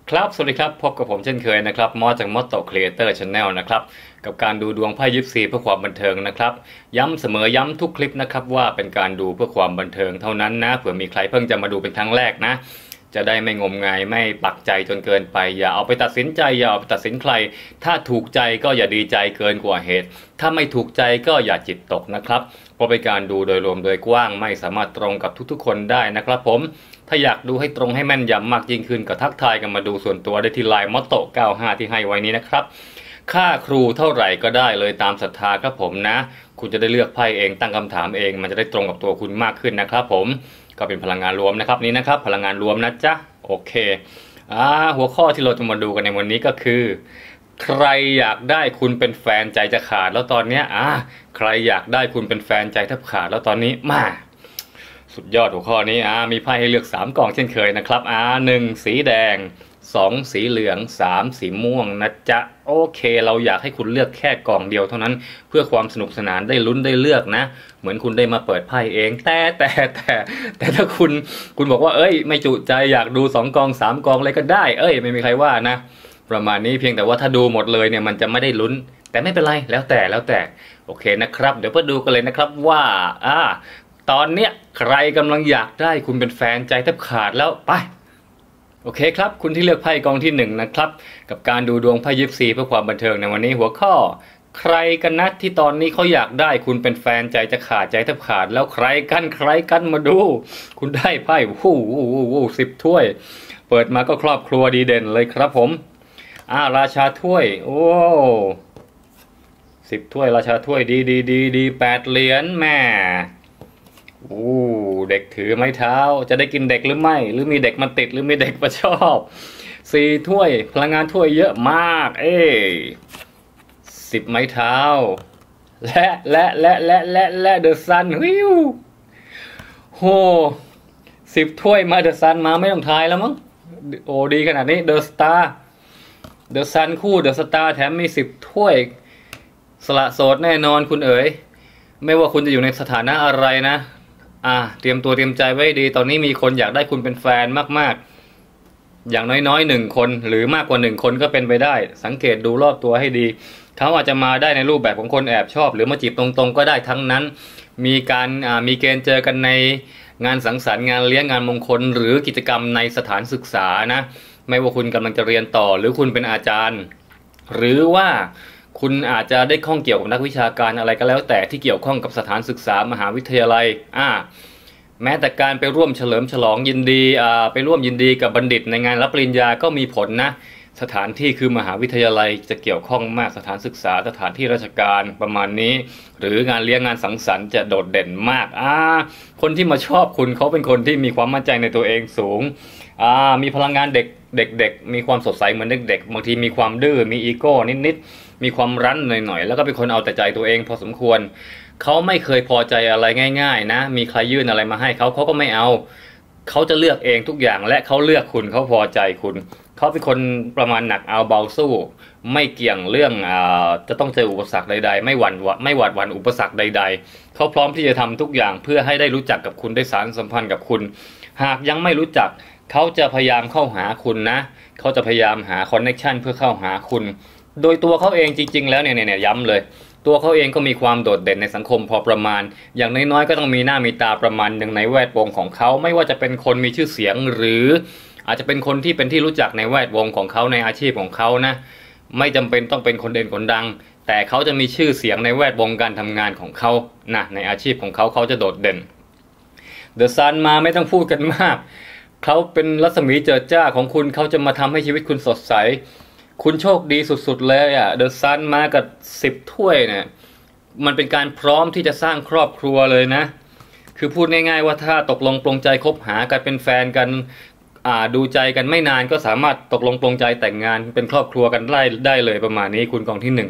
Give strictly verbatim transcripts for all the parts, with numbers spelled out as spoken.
ครับสวัสดีครับพบกับผมเช่นเคยนะครับมอจากมอตโตครีเอเตอร์ชาแนลนะครับกับการดูดวงไพ่ยิปซีเพื่อความบันเทิงนะครับย้ำเสมอย้ำทุกคลิปนะครับว่าเป็นการดูเพื่อความบันเทิงเท่านั้นนะเผื่อมีใครเพิ่งจะมาดูเป็นครั้งแรกนะจะได้ไม่งมงายไม่ปักใจจนเกินไปอย่าเอาไปตัดสินใจอย่าเอาไปตัดสินใครถ้าถูกใจก็อย่าดีใจเกินกว่าเหตุถ้าไม่ถูกใจก็อย่าจิตตกนะครับเพราะเป็นการดูโดยรวมโดยกว้างไม่สามารถตรงกับทุกๆคนได้นะครับผมถ้าอยากดูให้ตรงให้แม่นยำมากยิ่งขึ้นก็ทักทายกันมาดูส่วนตัวได้ที่ไลน์มอตโตเก้าห้าที่ให้ไว้นี้นะครับค่าครูเท่าไหร่ก็ได้เลยตามศรัทธาครับผมนะคุณจะได้เลือกไพ่เองตั้งคำถามเองมันจะได้ตรงกับตัวคุณมากขึ้นนะครับผมก็เป็นพลังงานรวมนะครับนี้นะครับพลังงานรวมนะจ๊ะโอเคอ่าหัวข้อที่เราจะมาดูกันในวันนี้ก็คือใครอยากได้คุณเป็นแฟนใจจะขาดแล้วตอนนี้อ่าใครอยากได้คุณเป็นแฟนใจแทบขาดแล้วตอนนี้มาสุดยอดหัวข้อนี้อ่ามีไพ่ให้เลือกสามกล่องเช่นเคยนะครับอ่าหนึ่งสีแดงสองสีเหลืองสามสีม่วงนะจ๊ะโอเคเราอยากให้คุณเลือกแค่กล่องเดียวเท่านั้นเพื่อความสนุกสนานได้ลุ้นได้เลือกนะเหมือนคุณได้มาเปิดไพ่เองแต่แต่แต่แต่ถ้าคุณคุณบอกว่าเอ้ยไม่จุใจอยากดูสองกองสามกองอะไรก็ได้เอ้ยไม่มีใครว่านะประมาณนี้เพียงแต่ว่าถ้าดูหมดเลยเนี่ยมันจะไม่ได้ลุ้นแต่ไม่เป็นไรแล้วแต่แล้วแต่โอเคนะครับเดี๋ยวมาดูกันเลยนะครับว่าอ่าตอนเนี้ยใครกำลังอยากได้คุณเป็นแฟนใจแทบขาดแล้วไปโอเคครับคุณที่เลือกไพ่กองที่หนึ่งนะครับกับการดูดวงไพ่ยิปซีเพื่อความบันเทิงในวันนี้หัวข้อใครกันนะที่ตอนนี้เขาอยากได้คุณเป็นแฟนใจจะขาดใจแทบขาดแล้วใครกันใครกันมาดูคุณได้ไพ่วู้วู้วู้สิบถ้วยเปิดมาก็ครอบครัวดีเด่นเลยครับผมอ่าราชาถ้วยโอ้สิบถ้วยราชาถ้วยดีดีดีดีแปดเหรียญแม่อู้เด็กถือไม้เท้าจะได้กินเด็กหรือไม่หรือมีเด็กมาติดหรือมีเด็กมาชอบสี่ถ้วยพลังงานถ้วยเยอะมากเอ้สิบไม้เท้าและและและและและและเดอะซันวิวโหสิบถ้วยมาเดอะซันมาไม่ต้องทายแล้วมั้งโอ้ดีขนาดนี้เดอะสตาร์เดอะซันคู่เดอะสตาร์แถมมีสิบถ้วยสละโสดแน่นอนคุณเอ๋ยไม่ว่าคุณจะอยู่ในสถานะอะไรนะอ่าเตรียมตัวเตรียมใจไว้ดีตอนนี้มีคนอยากได้คุณเป็นแฟนมากๆอย่างน้อยๆหนึ่งคนหรือมากกว่าหนึ่งคนก็เป็นไปได้สังเกตดูรอบตัวให้ดีเขาอาจจะมาได้ในรูปแบบของคนแอบชอบหรือมาจีบตรงๆก็ได้ทั้งนั้นมีการอ่ามีเกณฑ์เจอกันในงานสังสรรค์งานเลี้ยงงานมงคลหรือกิจกรรมในสถานศึกษานะไม่ว่าคุณกำลังจะเรียนต่อหรือคุณเป็นอาจารย์หรือว่าคุณอาจจะได้ข้องเกี่ยวกับนักวิชาการอะไรก็แล้วแต่ที่เกี่ยวข้องกับสถานศึกษามหาวิทยาลัยอ่าแม้แต่การไปร่วมเฉลิมฉลองยินดีอ่าไปร่วมยินดีกับบัณฑิตในงานรับปริญญาก็มีผลนะสถานที่คือมหาวิทยาลัยจะเกี่ยวข้องมากสถานศึกษาสถานที่ราชการประมาณนี้หรืองานเลี้ยงงานสังสรรค์จะโดดเด่นมากอ่าคนที่มาชอบคุณเขาเป็นคนที่มีความมั่นใจในตัวเองสูงอ่ามีพลังงานเด็กเด็กๆมีความสดใสเหมือนเด็กๆบางทีมีความดื้อมีอีโก้นิดๆมีความรั้นหน่อยๆแล้วก็เป็นคนเอาแต่ใจตัวเองพอสมควรเขาไม่เคยพอใจอะไรง่ายๆนะมีใครยื่นอะไรมาให้เขาเขาก็ไม่เอาเขาจะเลือกเองทุกอย่างและเขาเลือกคุณเขาพอใจคุณเขาเป็นคนประมาณหนักเอาเบาสู้ไม่เกี่ยงเรื่องอ่าจะต้องเจออุปสรรคใดๆไม่หวั่นไม่หวาดหวั่นอุปสรรคใดๆเขาพร้อมที่จะทำทุกอย่างเพื่อให้ได้รู้จักกับคุณได้สานสัมพันธ์กับคุณหากยังไม่รู้จักเขาจะพยายามเข้าหาคุณนะเขาจะพยายามหาคอนเนคชันเพื่อเข้าหาคุณโดยตัวเขาเองจริงๆแล้วเนี่ยเนี่ยย้ำเลยตัวเขาเองก็มีความโดดเด่นในสังคมพอประมาณอย่างน้อยๆก็ต้องมีหน้ามีตาประมาณหนึ่งในแวดวงของเขาไม่ว่าจะเป็นคนมีชื่อเสียงหรืออาจจะเป็นคนที่เป็นที่รู้จักในแวดวงของเขาในอาชีพของเขานะไม่จำเป็นต้องเป็นคนเด่นคนดังแต่เขาจะมีชื่อเสียงในแวดวงการทำงานของเขานะในอาชีพของเขาเขาจะโดดเด่นเดอะซันมาไม่ต้องพูดกันมากเขาเป็นรัศมีเจิดจ้าของคุณเขาจะมาทำให้ชีวิตคุณสดใสคุณโชคดีสุดๆเลยอ่ะเดอะซันมากับสิบถ้วยเนี่ยมันเป็นการพร้อมที่จะสร้างครอบครัวเลยนะคือพูดง่ายๆว่าถ้าตกลงปลงใจคบหากันเป็นแฟนกันอ่าดูใจกันไม่นานก็สามารถตกลงปลงใจแต่งงานเป็นครอบครัวกันได้ได้เลยประมาณนี้คุณกองที่หนึ่ง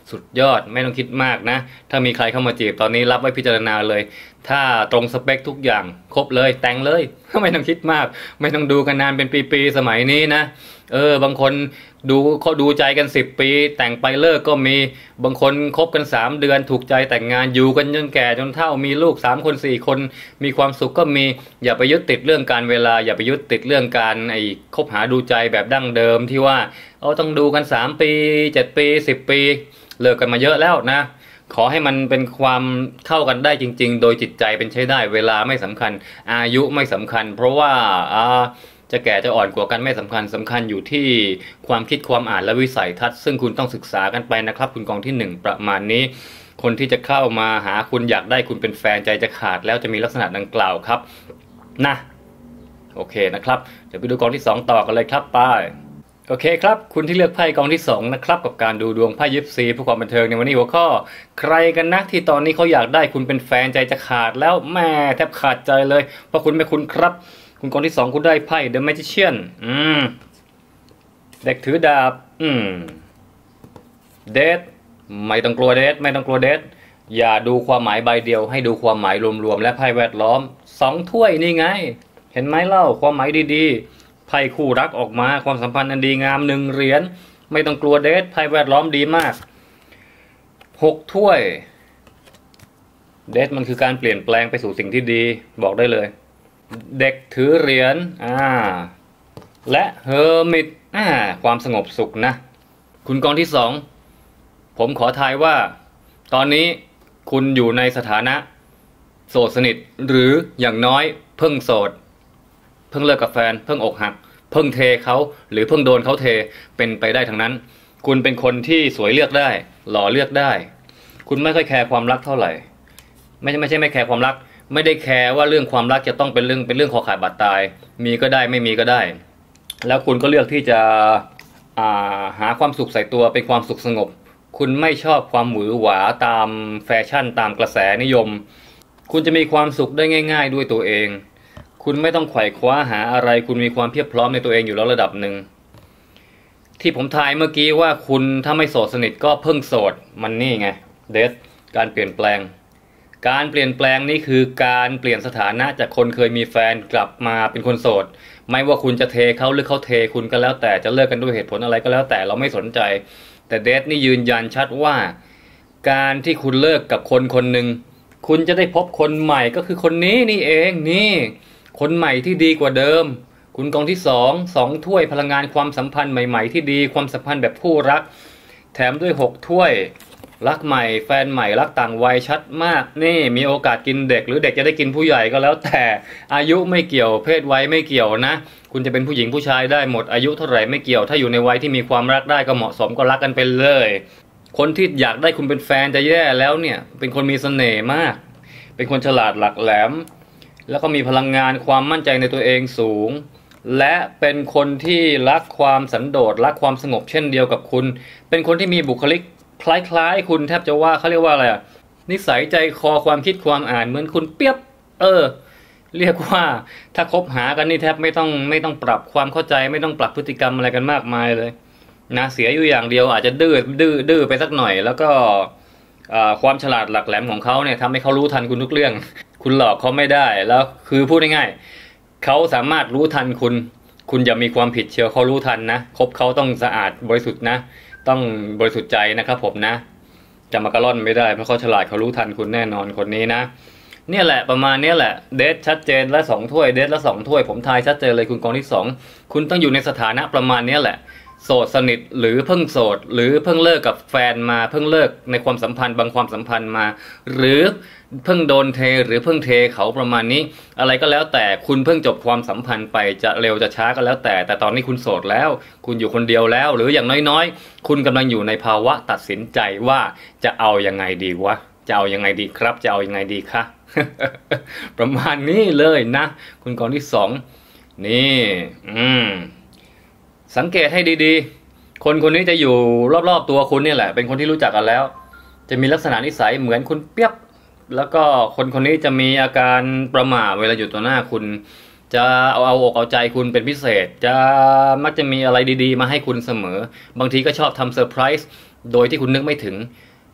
สุดยอดไม่ต้องคิดมากนะถ้ามีใครเข้ามาจีบตอนนี้รับไว้พิจารณาเลยถ้าตรงสเปคทุกอย่างครบเลยแต่งเลยไม่ต้องคิดมากไม่ต้องดูกันนานเป็นปีๆสมัยนี้นะเออบางคนดูเขาดูใจกันสิบปีแต่งไปเลิกก็มีบางคนคบกันสามเดือนถูกใจแต่งงานอยู่กันจนแก่จนเฒ่ามีลูกสามคนสี่คนมีความสุขก็มีอย่าไปยึดติดเรื่องการเวลาอย่าไปยึดติดเรื่องการไอ้คบหาดูใจแบบดั้งเดิมที่ว่าเอาต้องดูกันสามปีเจ็ดปีสิบปีเลิกกันมาเยอะแล้วนะขอให้มันเป็นความเข้ากันได้จริงๆโดยจิตใจเป็นใช้ได้เวลาไม่สำคัญอายุไม่สำคัญเพราะว่าอ่าจะแก่จะอ่อนกว่ากันไม่สำคัญสำคัญอยู่ที่ความคิดความอ่านและวิสัยทัศน์ซึ่งคุณต้องศึกษากันไปนะครับคุณกองที่หนึ่งประมาณนี้คนที่จะเข้ามาหาคุณอยากได้คุณเป็นแฟนใจจะขาดแล้วจะมีลักษณะดังกล่าวครับนะโอเคนะครับเดี๋ยวไปดูกองที่สองต่อกันเลยครับไปโอเคครับคุณที่เลือกไพ่กองที่สองนะครับกับการดูดวงไพ่ยิปซีเพื่อความบันเทิงในวันนี้หัวข้อใครกันนะที่ตอนนี้เขาอยากได้คุณเป็นแฟนใจจะขาดแล้วแม่แทบขาดใจเลยเพราะคุณไม่คุณครับคุณกองที่สองคุณได้ไพ่ The Magician อืมเด็กถือดาบอืมเดทไม่ต้องกลัวเดทไม่ต้องกลัวเดทอย่าดูความหมายใบเดียวให้ดูความหมายรวมๆและไพ่แวดล้อมสองถ้วยนี่ไงเห็นไหมเล่าความหมายดีๆไพ่คู่รักออกมาความสัมพันธ์อันดีงามหนึ่งเหรียญไม่ต้องกลัวเดทไพ่แวดล้อมดีมากหกถ้วยเดทมันคือการเปลี่ยนแปลงไปสู่สิ่งที่ดีบอกได้เลยเด็กถือเหรียญอ่าและเฮอร์มิตอ่าความสงบสุขนะคุณกองที่สองผมขอทายว่าตอนนี้คุณอยู่ในสถานะโสดสนิทหรืออย่างน้อยเพิ่งโสดเพิ่งเลิกกับแฟนเพิ่งอกหักเพิ่งเทเขาหรือเพิ่งโดนเขาเทเป็นไปได้ทั้งนั้นคุณเป็นคนที่สวยเลือกได้หล่อเลือกได้คุณไม่ค่อยแคร์ความรักเท่าไหร่ไม่ใช่ไม่ใช่ไม่แคร์ความรักไม่ได้แคร์ว่าเรื่องความรักจะต้องเป็นเรื่องเป็นเรื่องคอขาดบาดตายมีก็ได้ไม่มีก็ได้แล้วคุณก็เลือกที่จะอ่าหาความสุขใส่ตัวเป็นความสุขสงบคุณไม่ชอบความหวือหวาตามแฟชั่นตามกระแสนิยมคุณจะมีความสุขได้ง่ายๆด้วยตัวเองคุณไม่ต้องไขว่คว้าหาอะไรคุณมีความเพียบพร้อมในตัวเองอยู่แล้วระดับหนึ่งที่ผมทายเมื่อกี้ว่าคุณถ้าไม่โสดสนิทก็เพิ่งโสดมันนี่ไงเดทการเปลี่ยนแปลงการเปลี่ยนแปลงนี้คือการเปลี่ยนสถานะจากคนเคยมีแฟนกลับมาเป็นคนโสดไม่ว่าคุณจะเทเขาหรือเขาเทคุณก็แล้วแต่จะเลิกกันด้วยเหตุผลอะไรก็แล้วแต่เราไม่สนใจแต่เดทนี่ยืนยันชัดว่าการที่คุณเลิกกับคนคนหนึ่งคุณจะได้พบคนใหม่ก็คือคนนี้นี่เองนี่คนใหม่ที่ดีกว่าเดิมคุณกองที่สองสองถ้วยพลังงานความสัมพันธ์ใหม่ๆที่ดีความสัมพันธ์แบบคู่รักแถมด้วยหกถ้วยรักใหม่แฟนใหม่รักต่างวัยชัดมากนี่มีโอกาสกินเด็กหรือเด็กจะได้กินผู้ใหญ่ก็แล้วแต่อายุไม่เกี่ยวเพศวัยไม่เกี่ยวนะคุณจะเป็นผู้หญิงผู้ชายได้หมดอายุเท่าไหร่ไม่เกี่ยวถ้าอยู่ในวัยที่มีความรักได้ก็เหมาะสมก็รักกันไปเลยคนที่อยากได้คุณเป็นแฟนจะแย่แล้วเนี่ยเป็นคนมีเสน่ห์มากเป็นคนฉลาดหลักแหลมแล้วก็มีพลังงานความมั่นใจในตัวเองสูงและเป็นคนที่รักความสันโดษรักความสงบเช่นเดียวกับคุณเป็นคนที่มีบุคลิกคล้ายๆคุณแทบจะว่าเขาเรียกว่าอะไรอ่ะนิสัยใจคอความคิดความอ่านเหมือนคุณเปียบเออเรียกว่าถ้าคบหากันนี่แทบไม่ต้องไม่ต้องปรับความเข้าใจไม่ต้องปรับพฤติกรรมอะไรกันมากมายเลยนะเสียอยู่อย่างเดียวอาจจะดื้อดื้อดื้อไปสักหน่อยแล้วก็ความฉลาดหลักแหลมของเขาเนี่ยทำให้เขารู้ทันคุณทุกเรื่องคุณหลอกเขาไม่ได้แล้วคือพูดง่ายๆเขาสามารถรู้ทันคุณคุณอย่ามีความผิดเชียวเขารู้ทันนะคบเขาต้องสะอาดบริสุทธิ์นะต้องบริสุทธิ์ใจนะครับผมนะจะมากระล่อนไม่ได้เพราะเขาฉลาดเขารู้ทันคุณแน่นอนคนนี้นะเนี่ยแหละประมาณนี้แหละเดทชัดเจนและสองถ้วยเดทและสองถ้วยผมทายชัดเจนเลยคุณกองที่สองคุณต้องอยู่ในสถานะประมาณนี้แหละโสดสนิทหรือเพิ่งโสดหรือเพิ่งเลิกกับแฟนมาเพิ่งเลิกในความสัมพันธ์บางความสัมพันธ์มาหรือเพิ่งโดนเทหรือเพิ่งเทเขาประมาณนี้อะไรก็แล้วแต่คุณเพิ่งจบความสัมพันธ์ไปจะเร็วจะช้าก็แล้วแต่แต่ตอนนี้คุณโสดแล้วคุณอยู่คนเดียวแล้วหรืออย่างน้อยๆคุณกำลังอยู่ในภาวะตัดสินใจว่าจะเอายังไงดีวะจะเอายังไงดีครับจะเอายังไงดีคะ ประมาณนี้เลยนะคุณกองที่สองนี่อืมสังเกตให้ดีๆคนคนนี้จะอยู่รอบๆตัวคุณเนี่ยแหละเป็นคนที่รู้จักกันแล้วจะมีลักษณะนิสัยเหมือนคุณเปียบแล้วก็คนคนนี้จะมีอาการประหม่าเวลาอยู่ต่อหน้าคุณจะเอาเอาอกเอาใจคุณเป็นพิเศษจะมักจะมีอะไรดีๆมาให้คุณเสมอบางทีก็ชอบทำเซอร์ไพรส์โดยที่คุณนึกไม่ถึง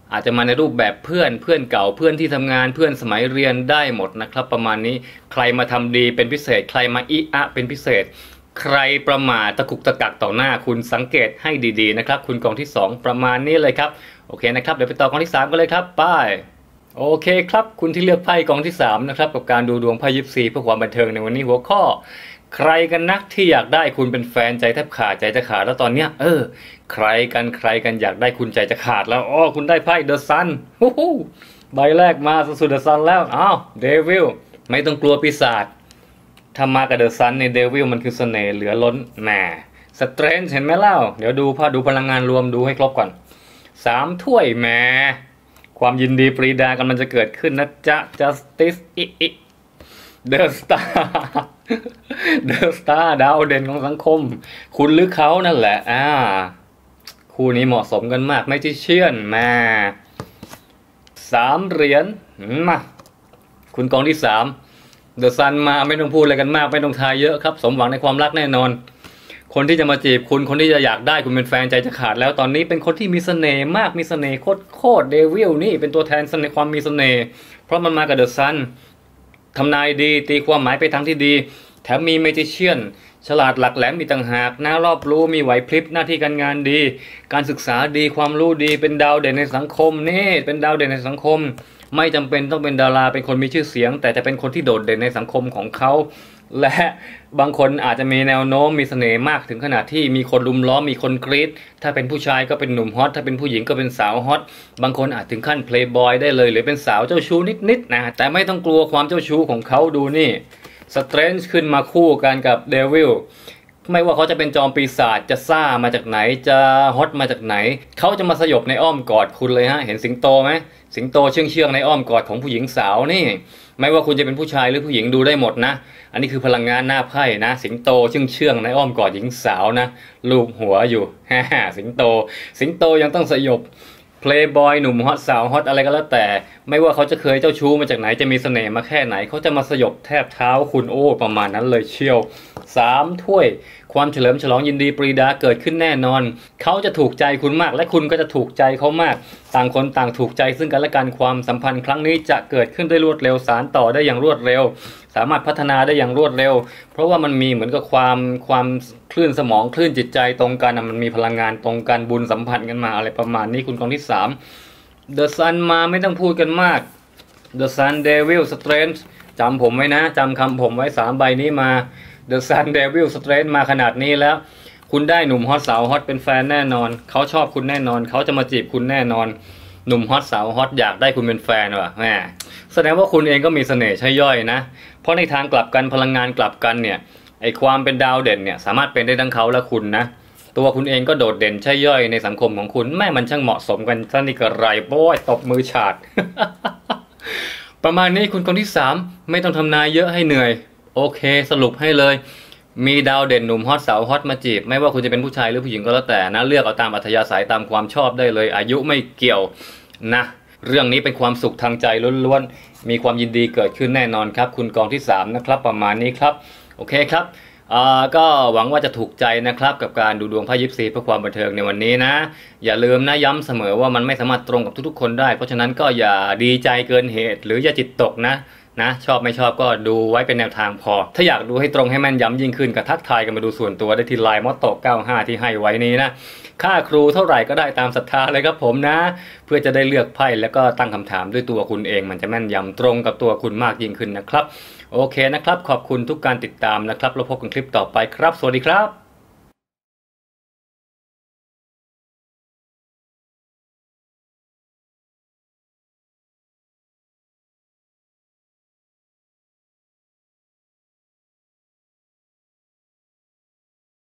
อาจจะมาในรูปแบบเพื่อนเพื่อนเก่าเพื่อนที่ทำงานเพื่อนสมัยเรียนได้หมดนะครับประมาณนี้ใครมาทำดีเป็นพิเศษใครมาอิอะเป็นพิเศษใครประมาทตะกุกตะกักต่อหน้าคุณสังเกตให้ดีๆนะครับคุณกองที่สองประมาณนี้เลยครับโอเคนะครับเดี๋ยวไปต่อกองที่สามกันเลยครับไปโอเคครับคุณที่เลือกไพ่กองที่สามนะครับกับการดูดวงไพ่ยิปซีเพื่อความบันเทิงในวันนี้หัวข้อใครกันนะที่อยากได้คุณเป็นแฟนใจแทบขาดใจจะขาดแล้วตอนเนี้ยเออใครกันใครกันอยากได้คุณใจจะขาดแล้วอ๋อคุณได้ไพ่เดอะซันฮู้ฮู้ใบแรกมาสุดเดอะซันแล้วอ้าวเดวิลไม่ต้องกลัวปีศาจถ้ามากับเดอะซันในเดวิลมันคือเสน่ห์เหลือล้นแหมสเตรนจ์เห็นไหมเล่าเดี๋ยวดูพาดูพลังงานรวมดูให้ครบก่อนสามถ้วยแหมความยินดีปรีดากำลังจะเกิดขึ้นนะจ๊ะ Justice อิอิเดอะสตาร์เดอะสตาร์ดาวเด่นของสังคมคุณหรือเขานั่นแหละอ่าคู่นี้เหมาะสมกันมากไม่ที่เชื่อนมาสามเหรียญมาคุณกองที่สามเดอะซันมาไม่ต้องพูดอะไรกันมากไม่ต้องทายเยอะครับสมหวังในความรักแน่นอนคนที่จะมาจีบคุณคนที่จะอยากได้คุณเป็นแฟนใจจะขาดแล้วตอนนี้เป็นคนที่มีเสน่ห์มากมีเสน่ห์โคตรโคตรเดวิลนี่เป็นตัวแทนเสน่ห์ความมีเสน่ห์เพราะมันมากับเดอะซันทำนายดีตีความหมายไปทางที่ดีแถมมีเมจิเชียนฉลาดหลักแหลมมีต่างหากน่ารอบรู้มีไหวพริบหน้าที่การงานดีการศึกษาดีความรู้ดีเป็นดาวเด่นในสังคมนี่เป็นดาวเด่นในสังคมไม่จำเป็นต้องเป็นดาราเป็นคนมีชื่อเสียงแต่จะเป็นคนที่โดดเด่นในสังคมของเขาและบางคนอาจจะมีแนวโน้มมีเสน่ห์มากถึงขนาดที่มีคนรุมล้อมมีคนกรี๊ดถ้าเป็นผู้ชายก็เป็นหนุ่มฮอตถ้าเป็นผู้หญิงก็เป็นสาวฮอตบางคนอาจถึงขั้นเพลย์บอยได้เลยหรือเป็นสาวเจ้าชู้นิดๆนะแต่ไม่ต้องกลัวความเจ้าชู้ของเขาดูนี่สเตรนจ์ขึ้นมาคู่กันกับเดวิลไม่ว่าเขาจะเป็นจอมปีศาจจะซ่ามาจากไหนจะฮอตมาจากไหนเขาจะมาสยบในอ้อมกอดคุณเลยฮะเห็นสิงโตไหมสิงโตเชื่องเชื่องในอ้อมกอดของผู้หญิงสาวนี่ไม่ว่าคุณจะเป็นผู้ชายหรือผู้หญิงดูได้หมดนะอันนี้คือพลังงานหน้าไพ่นะสิงโตเชื่องเชื่องในอ้อมกอดหญิงสาวนะลูบหัวอยู่ฮ่าสิงโตสิงโตยังต้องสยบเพลย์บอยหนุ่มฮอตสาวฮอตอะไรก็แล้วแต่ไม่ว่าเขาจะเคยเจ้าชู้มาจากไหนจะมีเสน่ห์มาแค่ไหนเขาจะมาสยบแทบเท้าคุณโอ้ประมาณนั้นเลยเชียวสามถ้วยความเฉลิมฉลองยินดีปรีดาเกิดขึ้นแน่นอนเขาจะถูกใจคุณมากและคุณก็จะถูกใจเขามากต่างคนต่างถูกใจซึ่งกันและกันความสัมพันธ์ครั้งนี้จะเกิดขึ้นได้รวดเร็วสานต่อได้อย่างรวดเร็วสามารถพัฒนาได้อย่างรวดเร็วเพราะว่ามันมีเหมือนกับความความคลื่นสมองคลื่นจิตใจตรงกันมันมีพลังงานตรงกันบุญสัมพันธ์กันมาอะไรประมาณนี้คุณกองที่สามเดอะซันมาไม่ต้องพูดกันมากเดอะซันเดวิลสเตรนจ์จำผมไว้นะจำคำผมไว้สามใบนี้มาเดอะซันเดวิลสเตรนจ์มาขนาดนี้แล้วคุณได้หนุ่มฮอตสาวฮอตเป็นแฟนแน่นอนเขาชอบคุณแน่นอนเขาจะมาจีบคุณแน่นอนหนุ่มฮอตสาวฮอตอยากได้คุณเป็นแฟนว่ะแหมแสดงว่าคุณเองก็มีเสน่ห์ใช่ย่อยนะเพราะในทางกลับกันพลังงานกลับกันเนี่ยไอความเป็นดาวเด่นเนี่ยสามารถเป็นได้ทั้งเขาและคุณนะตัวคุณเองก็โดดเด่นใช่ย่อยในสังคมของคุณแม่มันช่างเหมาะสมกันซะนี่กระไรโบ้ยตบมือฉาด ประมาณนี้คุณคนที่สามไม่ต้องทำนายเยอะให้เหนื่อยโอเคสรุปให้เลยมีดาวเด่นหนุ่มฮอตสาวฮอตมาจีบไม่ว่าคุณจะเป็นผู้ชายหรือผู้หญิงก็แล้วแต่นะเลือกเอาตามอัธยาศัยตามความชอบได้เลยอายุไม่เกี่ยวนะเรื่องนี้เป็นความสุขทางใจล้วนๆมีความยินดีเกิดขึ้นแน่นอนครับคุณกองที่สามนะครับประมาณนี้ครับโอเคครับอ่าก็หวังว่าจะถูกใจนะครับกับการดูดวงไพ่ยิปซีเพื่อความบันเทิงในวันนี้นะอย่าลืมนะย้ำเสมอว่ามันไม่สามารถตรงกับทุกๆคนได้เพราะฉะนั้นก็อย่าดีใจเกินเหตุหรืออย่าจิตตกนะนะชอบไม่ชอบก็ดูไว้เป็นแนวทางพอถ้าอยากดูให้ตรงให้แม่นย้ำยิ่งขึ้นก็ทักทายกันมาดูส่วนตัวได้ที่ไลน์มอตโต้เก้าห้าที่ให้ไว้นี้นะค่าครูเท่าไหร่ก็ได้ตามศรัทธาเลยครับผมนะเพื่อจะได้เลือกไพ่แล้วก็ตั้งคำถามด้วยตัวคุณเองมันจะแม่นยำตรงกับตัวคุณมากยิ่งขึ้นนะครับโอเคนะครับขอบคุณทุกการติดตามนะครับแล้วพบกันคลิปต่อไปครับสวัสดีครับ